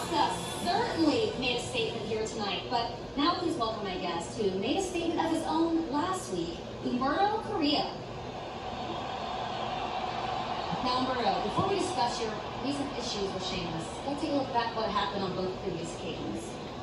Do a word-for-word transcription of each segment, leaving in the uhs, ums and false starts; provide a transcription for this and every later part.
Asuka certainly made a statement here tonight, but now please welcome my guest who made a statement of his own last week, Humberto Carrillo. Now, Humberto, before we discuss your recent issues with Sheamus, let's take a look back at what happened on both previous occasions.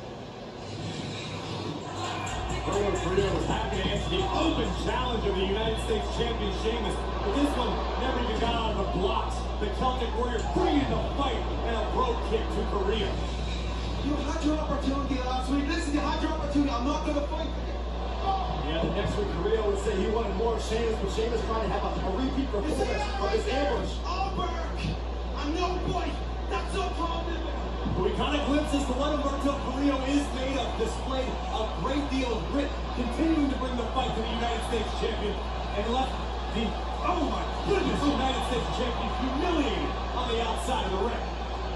Humberto Carrillo was happy to answer the open challenge of the United States champion Sheamus, but this one never even got out of the blocks. The Celtic Warrior bringing the fight and a brogue kick to Carrillo. You had your opportunity last week. Listen, you had your opportunity. I'm not going to fight. Yeah, the next week Carrillo would say he wanted more of Sheamus, but Sheamus trying to have a, a repeat performance of his ambush. Alberg! I'm no boy. That's no problem. We got a glimpse as to what Humberto Carrillo is made of, displayed a great deal of grit, continuing to bring the fight to the United States champion, and left the, oh my goodness, United States champion humiliated on the outside of the ring.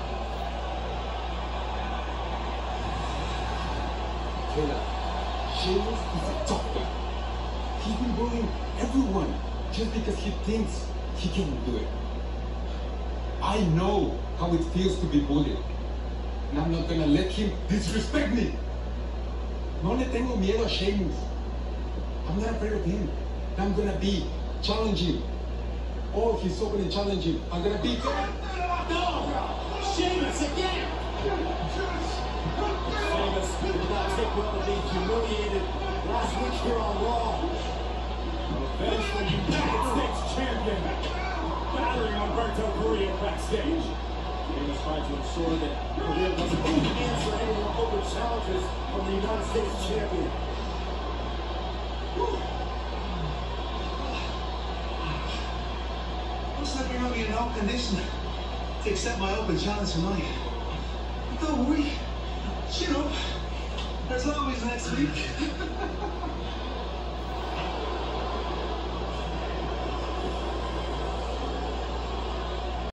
Killer, Sheamus is a doctor. He's been bullying everyone just because he thinks he can do it. I know how it feels to be bullied. And I'm not gonna let him disrespect me. No le tengo miedo a Sheamus. I'm not afraid of him. I'm gonna be challenging. Oh, he's so gonna challenge him. I'm gonna be there. No! Sheamus again! Sheamus did not take well to being humiliated last week here on Raw. Revenge for the United States champion, battering Humberto Carrillo backstage. Sheamus tried to ensure that Carrillo doesn't even answer any more open challenges from the United States champion. Looks like you're gonna be in no condition to accept my open challenge tonight. But don't worry. Chin up. There's always next week.